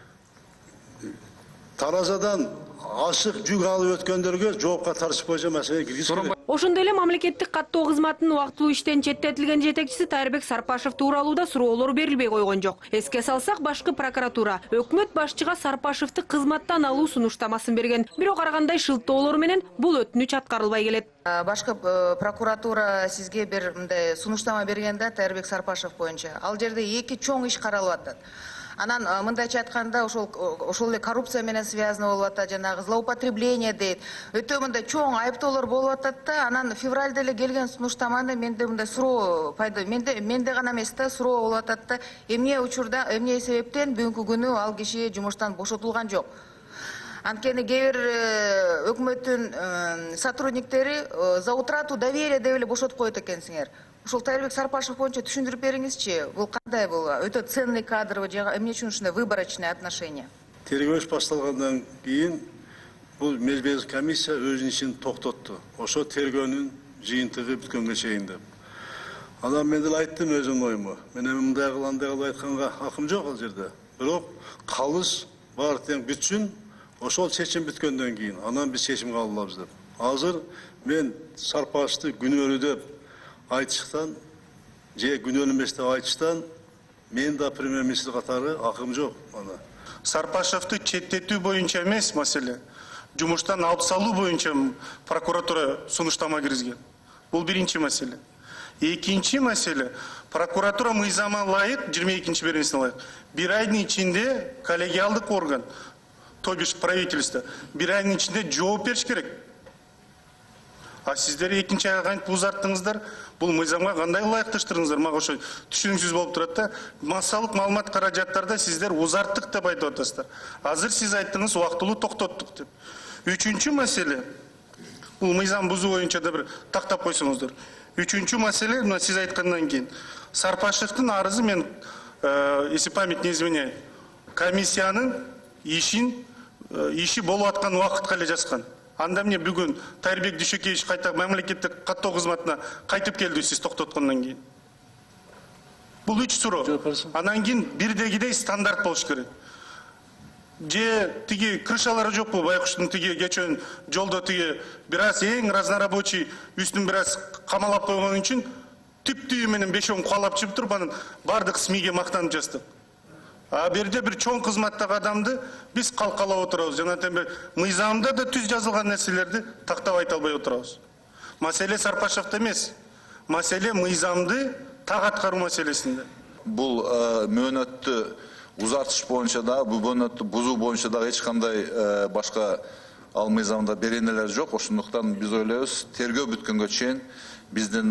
Таразадан ашык жүк алып өткөндөргө жоопко тартыш боюнча маселе киргизип керек. Ошондой эле мамлекеттик каттоо кызматынын убактылуу иштен четтетилген жетекчиси Тайырбек Сарпашев тууралууда суроолор берилбей койгон жок. Эске салсак, башкы прокуратура өкмөт башчыга Сарпашевди кызматтан алуу сунуштамасын берген. Бирок ар кандай шылтоолор менен бул өтүнүч аткарылбай келет. Башкы прокуратура сизге бир мындай сунуштама бергенде Тайырбек Сарпашев боюнча. Ал жерде эки чоң иш каралып атат. Анан мындайча айтканда ошол эле коррупция менен связано болуп атат, жанагы злоупотребление дейт. Өтө мындай чоң айыптоолор болуп атат да, анан февралда эле келген сунуштаманы менде мындай суроо пайда, менде гана эмес да, суроо болуп атат да, эмне учурда, эмне себептен бүгүнкү күнү ал киши жумуштан бошотулган жок. Анткени кээ бир өкмөттүн сотрудниктери за утрату доверия деп эле бошотуп коет экенсиңер. Ушул Тайырбек Сарпашев боюнча түшүндүрүп бериңизчи, бул кандай бул? Өтө ценный кадр, же эмне үчүн ушундай выборочное отношение? Тергөөш башталгандан кийин бул мезбез комиссия өзүнүн ишин токтотту. Ошо тергөөнүн жыйынтыгы бүткөнгө чейин деп. Анан мен деле айттым өзүмдүн оюму. Мен мындай кылып, андай кылып айтканга акым жок ал жерде. Бирок калыс бар тең бүтсүн, ошол чечим бүткөндөн кийин анан биз чечим кабыл алабыз деп. Азыр мен Сарпашевди күнөөлүү деп айтыштан, же күнөөлүү эмес деп айтыштан, мен да премьер-министр катары акым жок. Сарпашевди четтетүү боюнча эмес маселе, жумуштан алып салуу боюнча прокуратура сунуштама киргизген. Бул биринчи маселе. Экинчи маселе, прокуратура мыйзамга ылайык, 22-беренесине ылайык, бир айдын ичинде коллегиалдык орган, то бишь правительство, бир айдын ичинде жооп бериш керек. А сиздер экинчи айга кантип узарттыңыздар? Бул мыйзамга кандай ылайыкташтырдыңыздар? Мага ошо түшүнүксүз болуп турат да. Массалык маалымат каражаттарда сиздер узарттык деп айтып атасыздар. Азыр сиз айттыңыз убактылуу токтоттук деп. Үчүнчү маселе, бул мыйзам бузуу боюнча да бир тактап койсоңуздар. Үчүнчү маселе, мына сиз айткандан кийин Сарпашевдин арызы, мен если память не изменяет, комиссиянын иши болуп аткан убакытка эле жазган. Анда мне бүгүн Тайырбек Дүйшөкеевич кайта мамлекеттик каттоо кызматына кайтып келди сиз токтоткондон кийин. Бул 3 суроо. Анан кийин бирдегидей стандарт болуш керек. Же тиги крышалары жокпу, байкуштун тиги кечен жолдо тиги бир аз эң разнорабочий үстүн бир аз камалап койгон үчүн түп-түбү менен 5-10 куалап чыгып туруп анан бардык СМИге мактанып жаздык. А берде бир чоң кызматтагы адамды биз калкалап отурабыз. Жана тембе мыйзамда да түз жазылган нерселерди тактап айта албай отурабыз. Маселе Сарпашевде эмес. Маселе мыйзамды так аткаруу маселесинде. Бул мөөнөттү узартыш боюнча да, бул мөөнөттү бузуу боюнча да эч кандай башка ал мыйзамда беренелер жок. Ошондуктан биз ойлойбуз, тергөө бүткөнгө чейин биздин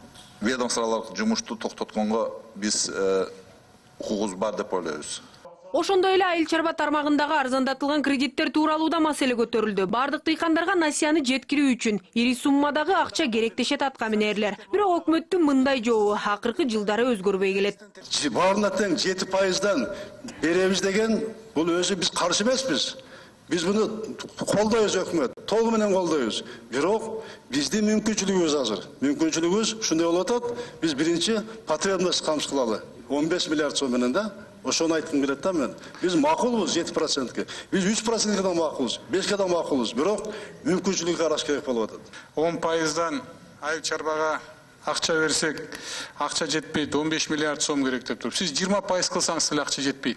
ведомстволук жумушту токтотконго биз укугубуз бар деп ойлойбуз. Ошондой эле айыл чарба тармагындагы арзандатылган кредиттер тууралуу да маселе көтөрүлдү. Бардык дыйкандарга насыяны жеткирүү үчүн ири суммадагы акча керектешет аткаминерлер. Бирок өкмөттүн мындай жообу акыркы жылдары өзгөрбөй келет. Баарына тең 7%дан беребиз деген бул өзү биз каршы эмеспиз. Biz bunu koldayız hükümet, tolu menен koldayız. Bирок bizdin mümkünçülüğümüz hazır. Mümkünçülüğümüz şunday olatat, biz birinci patriotluk kamçı kılalı. 15 milyar so'm menен de, oşonu aytqım kelет da men. Biz makuluz 7%'ke. Biz 3%'ke da makuluz, 5'ke da makuluz. Bирок mümkünçülüğü karaş gerek bolup atat. 10%'dan ayыл чарбага акча берсек, акча жетпейт, 15 миллиард сом керек деп туруп. Siz 20% кылсаңыз деле акча жетпейт.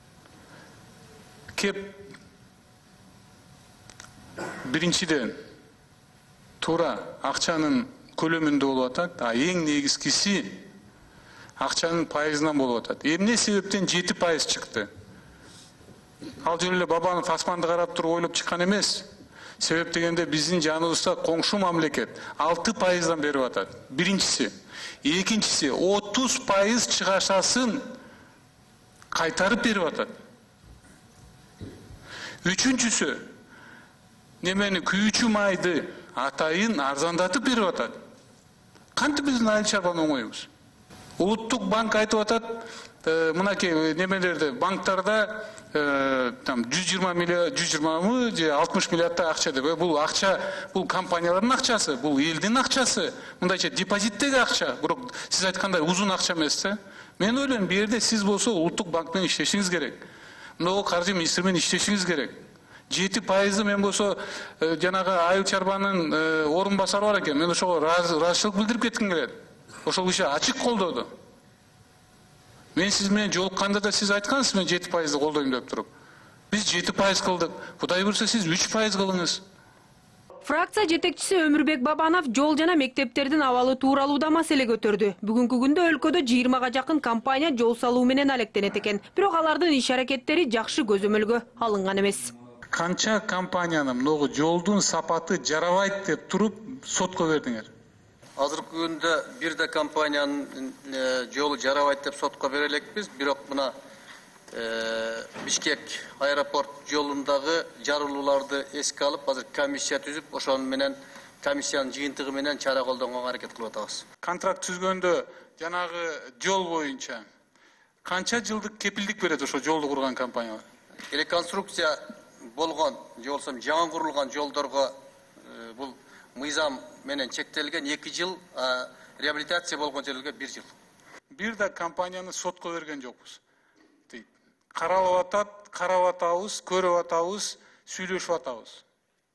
Кеп биринчиден туура акчанын көлөмүндө болуп атат, а эң негизгиси акчанын пайызынан болуп атат. Эмне себептен 7% чыкты? Ал жөн эле Бабанов асманды карап туруп ойлоп чыккан эмес. Себеп дегенде биздин жаныбызда коңшу мамлекет 6%дан берип атат. Биринчиси. Экинчиси 30% чыгашасын кайтарып берип атат. Үчүнчүсү немени күйүүчү майды атайын арзандатып берип атат. Кантип биздин айыл чарбаны оңойбуз? Улуттук банк айтып атат, мынакей немелерде банктарда 120 миллиард, 120 же 60 миллиардтай акча деп. Бул акча, бул компаниялардын акчасы, бул элдин акчасы, мындайча депозиттеги акча. Бирок сиз айткандай узун акча эмес да. Мен ойлойм, бу жерде сиз болсо улуттук банк менен иштешиңиз керек. Мына каржы министри менен иштешиңиз керек. 7%'ы мен болсо жанагы айыл чарбанын орун басары бар экен. Мен ошого ыраазычылык билдирип кетким келет. Ошол киши ачык колдоду. Мен сиз менен жолукканда да сиз айткансыз, мен 7%'ды колдойм деп туруп. Биз 7% кылдык. Кудай буйрса сиз 3% кылыңыз. Фракция жетекчиси Өмүрбек Бабанов жол жана мектептердин абалы тууралуу да маселе көтөрдү. Бүгүнкү күндө өлкөдө 20га жакын компания жол салуу менен алектенет экен. Бирок алардын иш аракеттери жакшы көзөмөлгө алынган эмес. Канча компаниянын многу жолдун сапаты жарабайт деп туруп сотко бердиңер? Азыркы күндө бир да компаниянын жолу жарабайт деп сотко бере элекпиз. Бирок мына Бишкек аэропорт жолундагы жарылууларды эске алып, азыр комиссия түзүп, ошонун менен комиссиянын жыйынтыгы менен чара колдонгонго аракет кылып атабыз. Контракт түзгөндө жанагы жол боюнча канча жылдык кепилдик берет ошо жолду курган компаниялар? Реконструкция болгон же болбосо жаңы курулган жолдорго бул мыйзам менен чектелген 2 жыл, реабилитация болгон жерлерге 1 жыл. Бир да компанияны сотко берген жокпуз. Каралып атат, карап атабыз, көрүп атабыз, сүйлөшүп атабыз.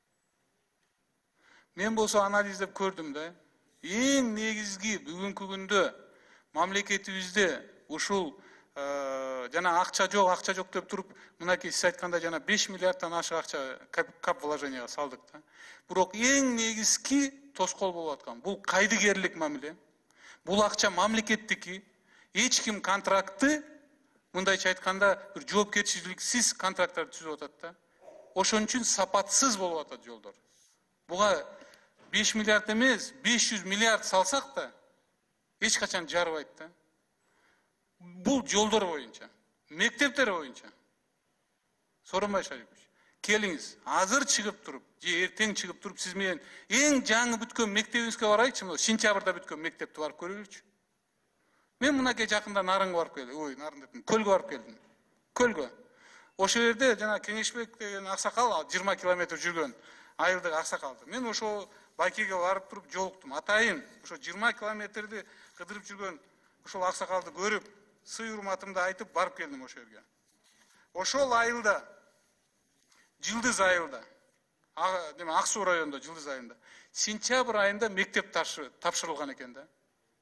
Мен болсо анализдеп көрдүм да. Эң негизги бүгүнкү күндө мамлекетибизде ушул жана акча жок деп туруп, мынакей сиз айткандай жана 5 миллиардтан ашык акча кап вложенияга салдык да. Бирок эң негизги тоскоол болуп аткан бул кайдыгерлик мамиле. Бул акча мамлекеттики. Эч ким контрактты мындайча айтканда бир жоопкерчиликсиз контракттарды түзүп атат да. Ошон үчүн сапатсыз болуп атат жолдор. Буга 5 миллиард эмес, 500 миллиард салсак да эч качан жарыбайт да. Бул жолдор боюнча, мектептер боюнча. Сооронбай Шарипович, келиңиз, азыр чыгып туруп, же эртең чыгып туруп, сиз менен эң жаңы бүткөн мектебиңизге барайыкчы, сентябрда бүткөн мектепти барып көрөлүчү. Мен мынакей жакында Нарынга барып келдим, Нарын деп, Көлгө барып келдим. Көлгө. Ошол жерде жана Кеңешбек деген аксакал 20 километр жүргөн айылдык аксакалды. Мен ошо Байкеге барып туруп жолуктум. Атайын ошо 20 километрди кыдырып жүргөн ошол аксакалды көрүп, сый урматымды айтып барып келдим ошол жерге. Ошол айылда, Жылдыз айылда, Ак Суу районунда, Жылдыз айылында, сентябрь айында мектеп тапшырылган экен да.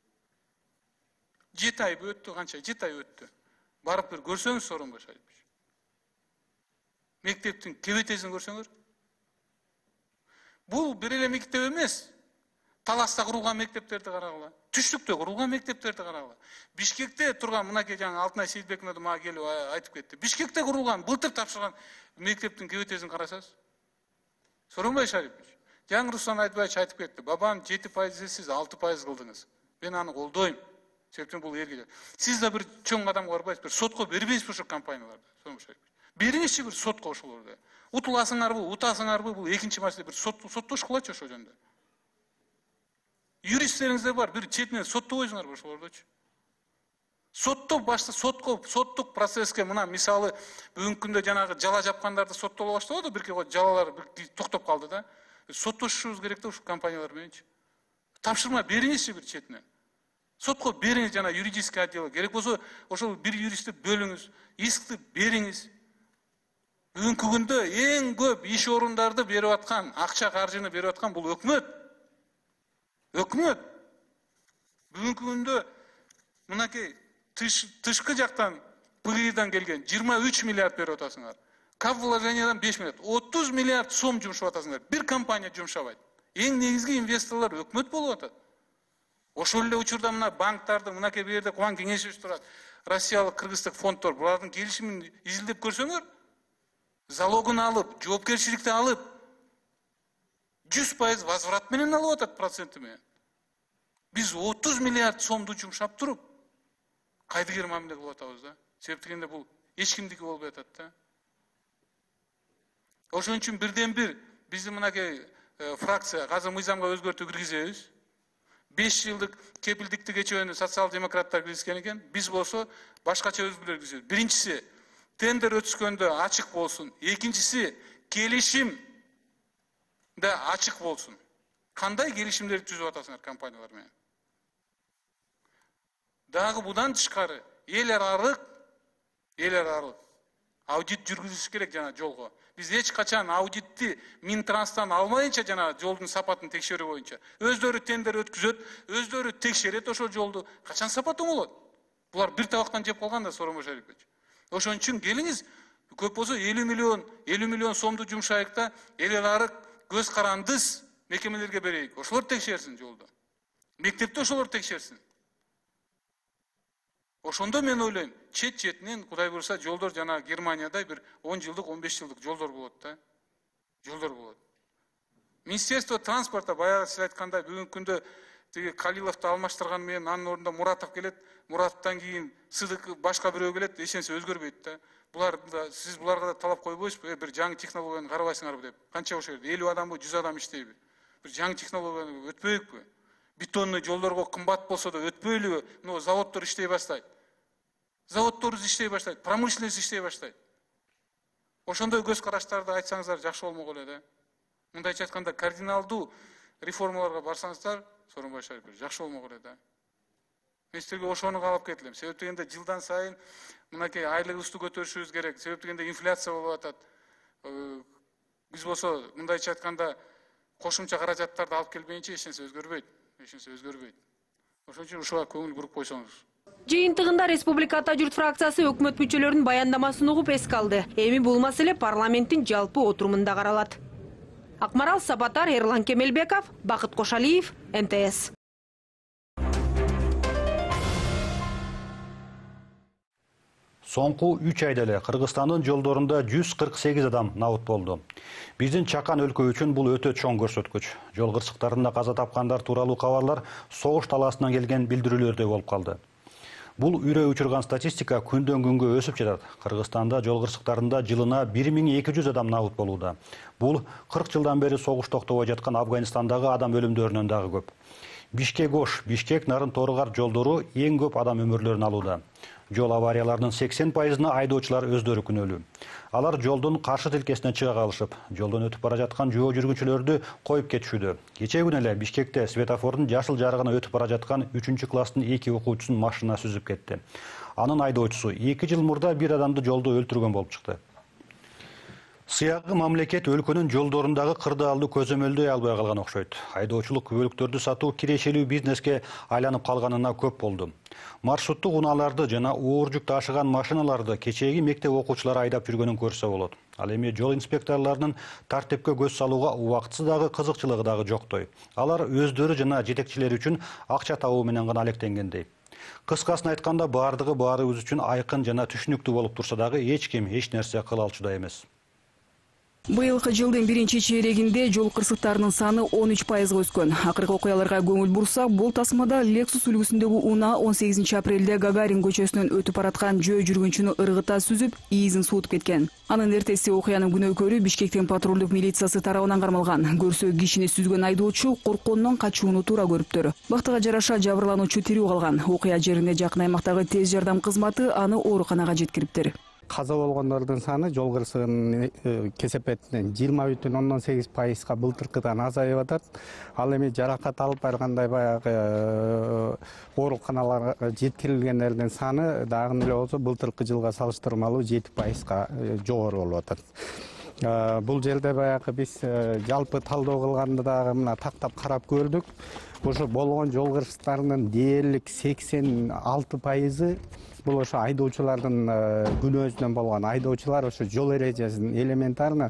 7 ай өттү, канча? 7 ай өттү. Барып бир көрсөңүз, Сооронбай Шарипович. Мектептин кебетесин көрсөңөр. Бул бир эле мектеп эмес. Таласта курулган мектептерди карагыла. Түштүктө курулган мектептерди карагыла. Бишкекте турган мынакей жаңы Алтынай Сейитбековна мага келип айтып кетти. Бишкекте курулган, былтыр тапшырган мектептин кебетесин карасаңыз. Сооронбай Шарипович, жаңы Руслан Айтбаевич айтып кетти. Бабам 7% сиз 6% кылдыңыз. Мен аны колдойм. Себептен бул эрге. Сиз да бир чоң адам барбайсыз, бир сотко бербейсиз ошо компанияларды. Бериңизчи бир сотко ошолорду. Утуласыңарбы, утасыңарбы, бул экинчи маселе, бир соттош кылачы ошол жөнүндө. Юристтериңиздер бар, бир четинен соттобойсуңарбы ошолордучу. Соттук процесске мына мисалы бүгүнкү күндө жанагы жала жапкандарды соттоло баштабады, бирки жалалар токтоп калды да. Соттошушубуз керек да ушул компаниялар мененчи. Тапшырма бериңизчи бир четинен. Сотко бериңиз, жана юридический отдел. Керек болсо ошол бир юристти бөлүңүз, искти бериңиз. Бүгүнкү күндө эң көп иш орундарды берип аткан, акча каржыны берип аткан бул өкмөт. Өкмөт. Бүгүнкү күндө мынакей тышкы жактан ПГИдан келген 23 миллиард берип атасыңар. Кап вложениядан 5 миллиард, 30 миллиард сом жумшап атасыңар. Бир компания жумшабайт. Эң негизги инвесторлор өкмөт болуп атат. Ошол эле учурда мына банктарды мынакей бу жерде куган кеңешибиз турат. Россиялык, кыргыздык фонддор булардын келишимин изилдеп көрсөңөр, залогун алып, жоопкерчиликти алып, 100% возврат менен алып атат проценти менен. Биз 30 миллиард сомду жумшап туруп, кайдыгер мамиле кылып атабыз да. Себеп дегенде бул эч кимдики болбой атат да. Ошон үчүн бирден бир биздин мынакей фракция азыр мыйзамга өзгөртүү киргизебиз. 5 жылдык кепилдикти кечөөнү социал-демократтар киргизген экен. Биз болсо башкача өзгөртүүлөр киргизебиз. Биринчиси тендер өткөндө ачык болсун. Экинчиси келишим да ачык болсун. Кандай келишимдерди түзүп атасыңар компаниялар менен? Дагы будан тышкары эл аралык аудит жүргүзүш керек жана жолго. Биз эч качан аудитти Минтранстан алмайынча жана жолдун сапатын текшерүү боюнча. Өздөрү тендер өткүзөт, өздөрү текшерет ошол жолду. Качан сапат оңолот? Булар бир табактан жеп калган да Сооронбай Шарипович. Ошон үчүн келиңиз, көп болсо 50 миллион сомду жумшайык да эл аралык көз карандыс мекемелерге берейик. Ошолор текшерсин жолду. Мектепте ошолор текшерсин. Ошондо мен ойлойм, четинен Кудай буйруса жолдор жана Германиядай бир 10 жылдык, 15 жылдык жолдор болот да. Жолдор болот. Министерство транспорта баягы сиз айткандай бүгүнкү күндө тиги Калиловду алмаштырган менен анын ордунда Муратов келет, Муратовдон кийин Сыдык башка бирөө келет, эч нерсе өзгөрбөйт да. Сиз буларга да талап койбойсузбу? Бир жаңы технологияны карабайсыңарбы деп. Канча ошол жерде 50 адамбы, 100 адам иштейби? Бир жаңы технологияны өтпөйүкпү? Бетонный жолдорго кымбат болсо да өтпөйлүбү? Мына заводдор иштей баштайт. Заводдорубуз иштей баштайт, промышленность иштей баштайт. Ошондой көз караштарды айтсаңыздар жакшы болмок эле да. Мындайча айтканда кардиналдуу реформаларга барсаңыздар, Сооронбай Шарипович, жакшы болмок эле да. Мен силерге ошону каалап кетилем. Себеп дегенде жылдан сайын мынакей айлыгыбызды көтөрүшүбүз керек. Себеп дегенде инфляция болуп атат. Биз болсо мындайча айтканда кошумча каражаттарды алып келбейинче эч нерсе өзгөрбөйт. Ошон үчүн ушуга көңүл буруп койсоңуз. Жыйынтыгында Республиката журт фракциясы өкмөт мүчөлөрүнүн баяндамасын угуп эске алды. Эми бул маселе парламенттин жалпы отурумунда каралат. Акмарал Сабатар, Эрлан Кемелбеков, Бакыт Кошалиев, НТС. Соңку 3 айда эле Кыргызстандын жолдорунда 148 адам набыт болду. Биздин чакан өлкө үчүн бул өтө чоң көрсөткүч. Жол кырсыктарында каза тапкандар тууралуу кабарлар согуш талаасынан келген билдирүүлөрдөй болуп калды. Бул үрөй учурган статистика күндөн күнгө өсүп жатат. Кыргызстанда жол кырсыктарында жылына 1200 адам набыт болууда. Бул 40 жылдан бери согуш токтобой жаткан Афганистандагы адам өлүмдөрүнөн дагы көп. Бишкек-Ош, Бишкек-Нарын-Торгар жолдору эң көп адам өмүрлөрүн алууда. Жол аварияларынын 80%-ына айдоочулар өздөрү күнөөлүү. Алар жолдун каршы тилкесине чыга калышып, жолдон өтүп бара жаткан жөө жүргүнчүлөрдү коюп кетишүүдө. Кечээ күнү эле Бишкекте светофордун жашыл жарыгына өтүп бара жаткан 3-класстын 2 окуучусун машина сүзүп кетти. Анын айдоочусу 2 жыл мурда бир адамды жолдо өлтүргөн болуп чыкты. Сыягы мамлекет өлкөнүн жолдорундагы кырдаалды көзөмөлдөй албай калган окшойт. Айдоочулук көлүктөрдү сатуу кирешелүү бизнеске айланып калганына көп болду. Маршруттук унааларды жана оор жүк ташыган машиналарды кечээги мектеп окуучулары айдап жүргөнүн көрсө болот. Ал эми жол инспекторлорунун тартипке көз салууга убактысы дагы кызыкчылыгы дагы жоктой. Алар өздөрү жана жетекчилери үчүн акча табуу менен гана алектенгендей. Кыскасын айтканда бардыгы баарыбыз үчүн айкын жана түшүнүктүү болуп турса дагы эч ким эч нерсе кыла алчудай эмес. Быйылкы жылдын биринчи чейрегинде жол кырсыктарынын саны 13%га өскөн. Акыркы окуяларга көңүл бурсак, бул тасмада Lexus үлгүсүндөгү унаа 18 апрелде Гагарин көчөсүнөн өтүп бараткан жөө жүргүнчүнү ыргыта сүзүп, иизин суутуп кеткен. Анын эртеси окуянын күнөөкөрү Бишкектин патрулдук милициясы тарабынан кармалган. Көрсө кишини сүзгөн айдоочу корккондон качууну туура көрүптүр. Бактыга жараша жабырлануучу тирүү калган. Окуя жеринде жакын аймактагы тез жардам кызматы аны ооруканага жеткириптир. Каза болгондордун саны жол кырсыгынын кесепетинен 20,8%га былтыркыдан азайып атат. Ал эми жаракат алып баргандай баягы ооруканаларга жеткирилгендердин саны дагы эле болсо былтыркы жылга салыштырмалуу 7%га жогору болуп атат. Бул жерде баягы биз жалпы талдоо кылганда дагы мына тактап карап көрдүк. Ошо болгон жол кырсыктарынын дээрлик 86%ы бул ошо айдоочулардын күнөөсүнөн болгон. Айдоочулар ошо жол эрежесин элементарно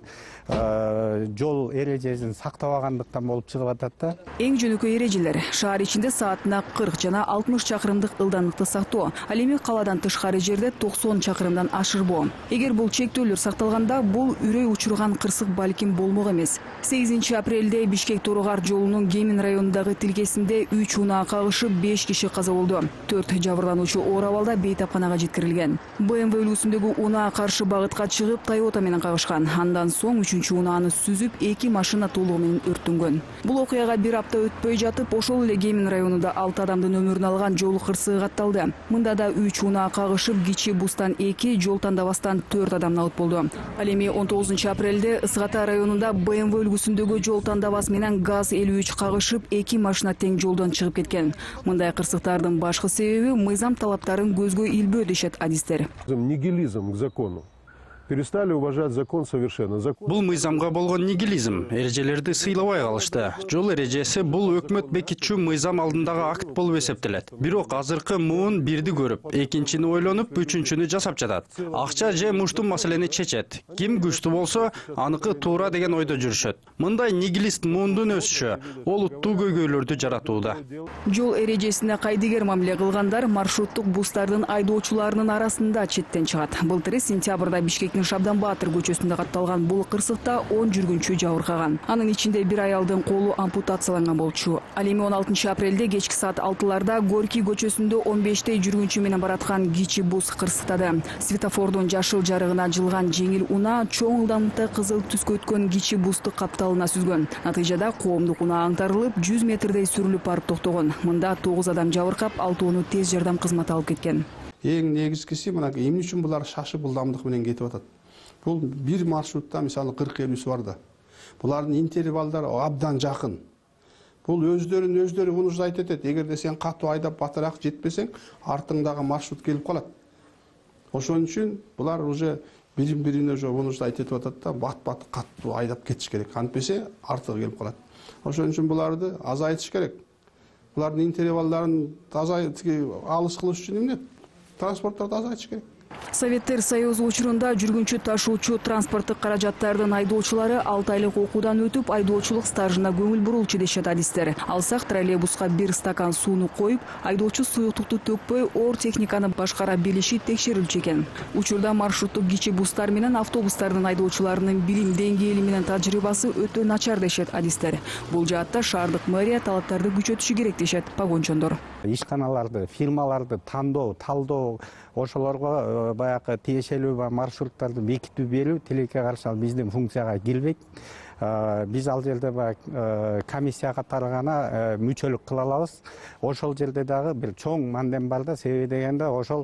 жол эрежесин сактабагандыктан болуп чыгып атат да. Эң жөнөкөй эрежелер шаар ичинде саатына 40 жана 60 чакырымдык ылдамдыкты сактоо. Ал эми калаадан тышкары жерде 90 чакырымдан ашырбоо. Эгер бул чектөөлөр сакталганда, бул үрөй учурган кырсык балким болмок эмес. 8 апрелде Бишкек Торогар жолунун Гемин районундагы тилкесинде 3 унаа кагышып 5 киши каза болду. 4 жабырлануучу оор абалда бейтапканага жеткирилген. BMW үлгүсүндөгү унаа каршы багытка чыгып Toyota менен кагышкан. Андан соң 3-чү унааны сүзүп, 2 машина толугу менен өрттөнгөн. Бул окуяга бир апта өтпөй жатып, ошол эле Гемин районунда 6 адамдын өмүрүн алган жол кырсыгы катталды. Мында да 3 унаа кагышып, кичи бустан 2, жол тандабастан 4 адам наут болду. Ал эми 19 апрелде Ысгата районунда BMW үлгүсүндөгү жол тандабас менен ГАЗ-53 кагышып, 2 машина тең жолдон чыгып кеткен. Мындай кырсыктардын башкы себеби мыйзам талаптарын көзгө илбөө дешет адистер. Нигилизм к закону. Перестали уважать закон совершенно. Бул мыйзамга болгон нигилизм. Эрежелерди сыйлабай калышты. Жол эрежеси бул өкмөт бекитчү мыйзам алдындагы акт болуп эсептелет. Бирок азыркы муун бирди көрүп, экинчини ойлонуп, үчүнчүнү жасап жатат. Акча же мушту маселени чечет. Ким күчтүү болсо, аныкы туура деген ойдо жүрүшөт. Мындай нигилист муундун өсүшү олуттуу көйгөйлөрдү жаратууда. Жол эрежесине кайдыгер мамиле кылгандар маршруттук бустардын айдоочуларынын арасында четтен чыгат. Былтыр сентябрда Бишкек Шабдан Баатыр көчөсүндө катталган бул кырсыкта 10 жүргүнчү жабыркаган. Анын ичинде бир аялдын колу ампутацияланган болчу. Ал эми 16 апрелде кечки саат 6-ларда Горький көчөсүндө 15 жүргүнчү менен бараткан кичи бус кырсыктады. Светофордун жашыл жарыгына жылган жеңил унаа чоң ылдамдыкта кызыл түскө өткөн кичи бусту капталына сүзгөн. Натыйжада коомдук унаа аңтарылып, 100 метрдей сүрүлүп барып токтогон. Мында 9 адам жабыркап, 6-оону тез жардам кызматы алып кеткен. Эң негизгиси мына эмне үчүн булар шашып ылдамдык менен кетип атат. Бул бир маршрутта мисалы 40-50 бар да. Булардын интервалдары абдан жакын. Бул өздөрү унуждайт этет. Эгерде сен катуу айдап батыраак жетпесең, артыңдагы маршрут келип калат. Ошон үчүн булар уже бирин-бирине уже унуждайт этип атат да, бат-бат катуу айдап кетиш керек. Антпесе артыгы келип калат. Ошон үчүн буларды азайтыш керек. Булардын интервалдарын алыс кылыш үчүн эмне? Транспорттарды азайтыш керек. Советтер Союзу учурунда жүргүнчү ташуучу транспорттук каражаттардын айдоочулары 6 айлык окуудан өтүп, айдоочулук стажына көңүл бурулчу дешет адистер. Алсак троллейбуска 1 стакан сууну коюп, айдоочу суюктукту төкпөй, оор техниканы башкара билиши текшерилчү экен. Учурда маршруттук кичи бустар менен автобустардын айдоочуларынын билим деңгээли менен тажрыйбасы өтө начар дешет адистер. Бул жаатта шаардык мэрия талаптарды күчөтүшү керек дешет погончондор. Ишканаларды, фирмаларды тандоо, талдоо, ошолорго баягы тиешелүү маршруттарды бекитип берүү тилекке каршы биздин функцияга кирбейт. Биз ал жерде комиссия катары гана мүчөлүк кыла алабыз. Ошол жерде дагы бир чоң мандем бар да, себеби дегенде ошол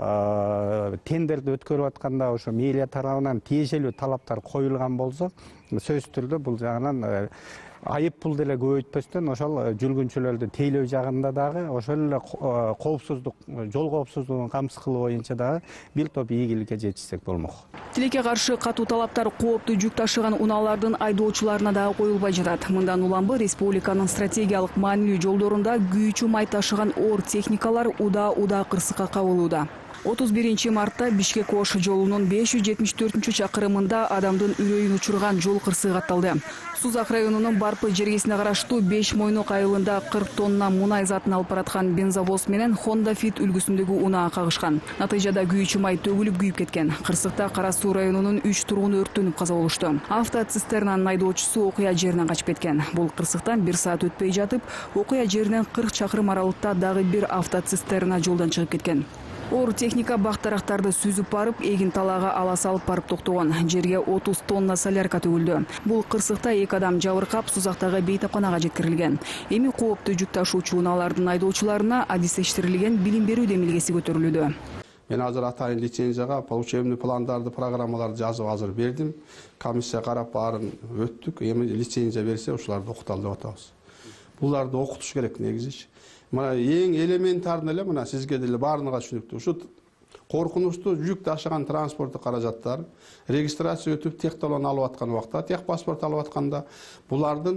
тендерди өткөрүп атканда ошо мэрия тарабынан тиешелүү талаптар коюлган болсо, сөзсүз түрдө бул жагынан айып пул деле көбөйтпөстөн ошол жүргүнчүлөрдү тейлөө жагында дагы ошол эле коопсуздук, жол коопсуздугун камсыз кылуу боюнча дагы бир топ ийгиликке жетишсек болмок. Тилекке каршы катуу талаптар кооптуу жүк ташыган унаалардын айдоочуларына дагы коюлбай жатат. Мындан уламбы республиканын стратегиялык маанилүү жолдорунда күйүүчү май ташыган оор техникалар удаа кырсыкка кабылууда. 31 мартта Бишкек-Ош жолунун 574 чакырымында адамдын үрөйүн учурган жол кырсыгы катталды. Сузак районунун Арпы жергесине караштуу 5 Мойнок айылында 40 тонна мунай затын алып бараткан бензовоз менен Honda Fit үлгүсүндөгү унаа кагышкан. Натыйжада күйүүчү май төгүлүп күйүп кеткен. Кырсыкта Кара Суу районунун 3 тургуну өрттөнүп каза болушту. Автоцистернанын айдоочусу окуя жеринен качып кеткен. Бул кырсыктан 1 саат өтпөй жатып, окуя жеринен 40 чакырым аралыкта дагы бир автоцистерна жолдон чыгып кеткен. Оор техника бак-дарактарды сүзүп барып, эгин талаага ала салып барып токтогон. Жерге 30 тонна солярка төгүлдү. Бул кырсыкта 2 адам жабыркап, Сузактагы бейтапканага жеткирилген. Эми кооптуу жүк ташуучу унаалардын айдоочуларына адистештирилген билим берүү демилгеси көтөрүлүүдө. Мен азыр атайын лицензияга получебный пландарды, программаларды жазып азыр бердим. Комиссия карап баарын өттүк. Эми лицензия берсе, ушуларды окуталы деп атабыз. Буларды окутуш керек негизичи. Мына эң элементарный эле мына сизге деле баарыга түшүнүктүү. Ушу коркунучтуу жүк ташыган транспорттук каражаттар регистрация өтүп техталон алып аткан убакта, тех паспорт алып атканда булардын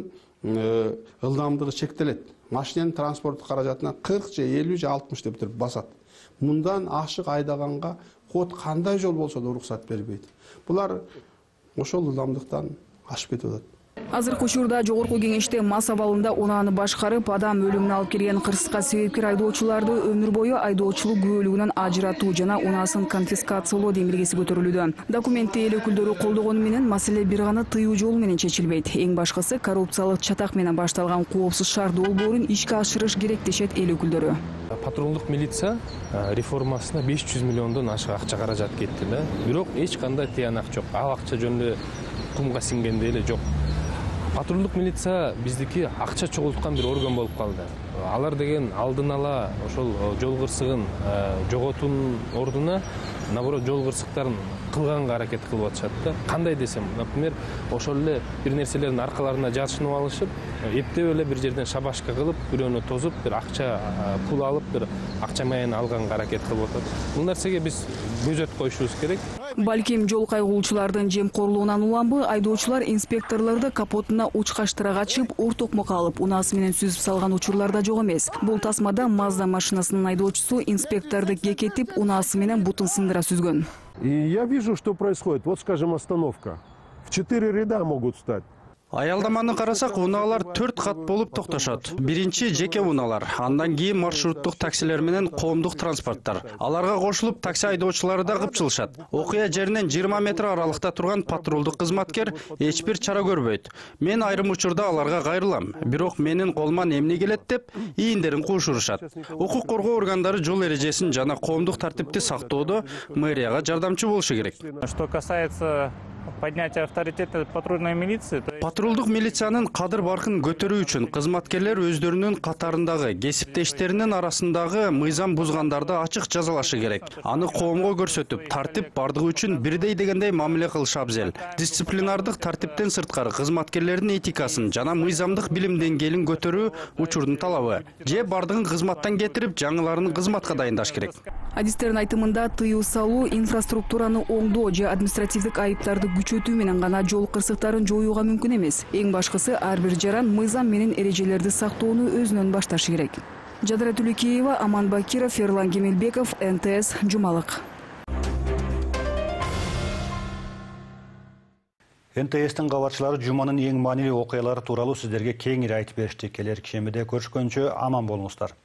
ылдамдыгы чектелет. Машинанын транспорттук каражатына 40 же 50 же 60 деп туруп басат. Мындан ашык айдаганга код кандай жол болсо да уруксат бербейт. Булар ошол ылдамдыктан ашып кетип атат. Азыркы учурда жогорку кеңеште мас абалында унааны башкарып, адам өлүмүнө алып келген кырсыкка себепкер айдоочуларды өмүр бою айдоочулук күбөлүгүнөн ажыратуу жана унаасын конфискациялоо демилгеси көтөрүлүүдө. Документти эл өкүлдөрү колдогону менен маселе бир гана тыюу жолу менен чечилбейт. Эң башкысы коррупциялык чатак менен башталган коопсуз шаар долбоорун ишке ашырыш керек дешет эл өкүлдөрү. Патрулдук милиция реформасына 500 миллиондон ашык акча каражат кетти да. Бирок эч кандай тыянак жок. Ал акча жөнүндө кумга сиңгенде эле жок. Патрулдук милиция биздики акча чогулткан бир орган болуп калды. Алар деген алдын ала ошол жол кырсыгын жоготуунун ордуна, наоборот, жол кырсыктарын кылганга аракет кылып атышат да. Кандай десем, например, ошол эле бир нерселердин аркаларына жашынып алышып, эптеп эле бир жерден шабашка кылып, бирөөнү тозуп, бир акча пул алып, бир акча майын алганга аракет кылып атат. Бул нерсеге биз көзөт коюшубуз керек. Балким жол кайгылуучулардын жемкорлугунан уланбы, айдоочулар инспекторлорду капотуна учкачтыра качып, ор токмокко алып, унаасы менен сүзүп салган учурларда жок эмес. Бул тасмада Mazda машинасынын айдоочусу инспекторду кекетип, унаасы менен бутун сындыра сүзгөн. И я вижу, что происходит. Вот, скажем, остановка. В 4 ряда могут стать. Аялдаманы карасак, унаалар 4 кат болуп токтошот. Биринчи жеке унаалар, андан кийин маршруттук таксилер менен коомдук транспорттар. Аларга кошулуп такси айдоочулары да кыпчылышат. Окуя жеринен 20 метр аралыкта турган патрулдук кызматкер эч бир чара көрбөйт. Мен айрым учурда аларга кайрылам. Бирок менин колуман эмне келет деп ийиндерин куушурушат. Укук коргоо органдары жол эрежесин жана коомдук тартипти сактоодо мэрияга жардамчы болушу керек. Что касается поднятия авторитета патрульной милиции. Патрулдук милициянын кадыр баркын көтөрүү үчүн кызматкерлер өздөрүнүн катарындагы кесиптештеринин арасындагы мыйзам бузгандарды ачык жазалашы керек. Аны коомго көрсөтүп, тартип бардыгы үчүн бирдей дегендей мамиле кылышы абзел. Дисциплинардык тартиптен сырткары кызматкерлердин этикасын жана мыйзамдык билим деңгээлин көтөрүү учурдун талабы. Же бардыгын кызматтан кетирип, жаңыларын кызматка дайындаш керек. Адистердин айтымында тыюу салуу, инфраструктураны оңдоо же административдик айыптарды күчөтүү менен гана жол кырсыктарын жоюуга мүмкүн эмес. Эң башкысы ар бир жаран мыйзам менен эрежелерди сактоону өзүнөн башташы керек. Жадыра Түлүкеева, Аман Бакиров, Ерлан Кемелбеков, НТС, Жумалык. НТС'тин кабарчылары жуманын эң маанилүү окуялары тууралуу сиздерге кеңири айтып беришти. Келер кишемеде көрүшкөнчө аман болуңуздар.